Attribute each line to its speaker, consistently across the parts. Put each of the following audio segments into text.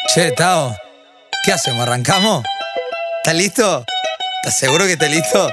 Speaker 1: Che, Tao, ¿qué hacemos? ¿Arrancamos? ¿Estás listo? ¿Estás seguro que estás listo?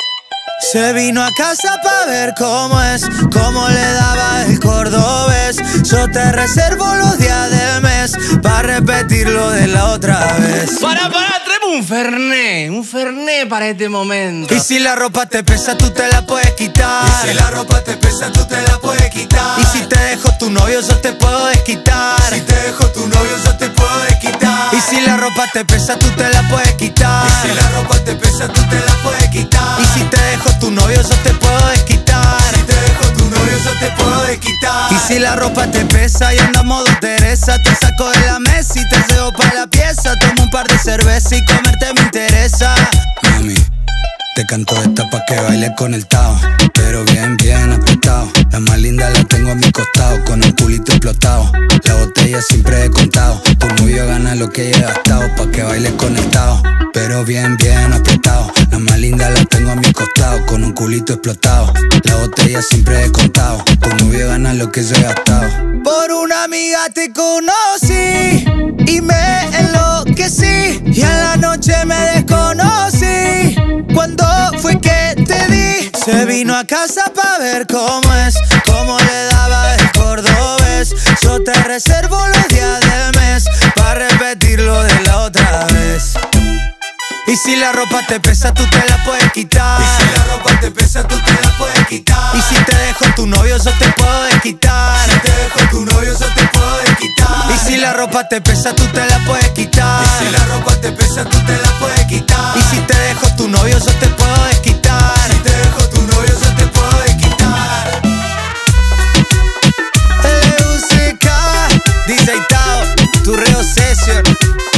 Speaker 1: Se vino a casa pa' ver cómo es, cómo le daba el cordobés. Yo te reservo los días del mes pa' repetirlo de la otra vez.
Speaker 2: Para, tráeme un fernet para este momento.
Speaker 1: Y si la ropa te pesa, tú te la puedes quitar.
Speaker 3: Y si la ropa te pesa, tú te la puedes quitar.
Speaker 1: Y si te dejo tu novio, yo te puedo desquitar.
Speaker 3: Si te dejo tu novio, yo te puedo desquitar.
Speaker 1: Y si la ropa te pesa, tú te la puedes quitar.
Speaker 3: Y si la ropa te pesa, tú te la puedes quitar.
Speaker 1: Y si te dejo tu novio, yo te puedo desquitar.
Speaker 3: Si te dejo tu novio, yo te puedo desquitar.
Speaker 1: Y si la ropa te pesa y anda modo Teresa, te saco de la mesa y te llevo pa' la pieza. Tomo un par de cerveza y comerte me interesa. Mami, te canto esta pa' que baile con el Tao, pero bien, bien apretado. La más linda la tengo a mi costado, con un culito explotado. La botella siempre he contado. Tu novio gana lo que he gastado, pa' que baile con el Tao, pero bien, bien apretado. La más linda la tengo a mi costado, con un culito explotado. La botella siempre he contado. Tu novio gana lo que yo he gastado. Por una amiga te conocí y me enloquecí, y a la noche me desconocí. ¿Cuándo fue que te di? Se vino a casa pa' ver cómo es, cómo le daba el cordobés. Yo te reservo los días del mes pa' repetirlo de la otra vez. Y si la ropa te pesa, tú te la puedes quitar.
Speaker 3: Y si la ropa te pesa, tú te la puedes quitar.
Speaker 1: Y si te dejo tu novio, yo te puedo desquitar.
Speaker 3: Si te dejo tu novio, yo te puedo desquitar.
Speaker 1: Y si la ropa te pesa, tú te la puedes quitar.
Speaker 3: Y si la ropa te pesa, tú te la puedes quitar.
Speaker 1: Y si te dejo tu novio, yo te puedo desquitar.
Speaker 3: Si te dejo tu novio, yo te puedo desquitar.
Speaker 1: LUCK, DJ Tao, tu Reo Session.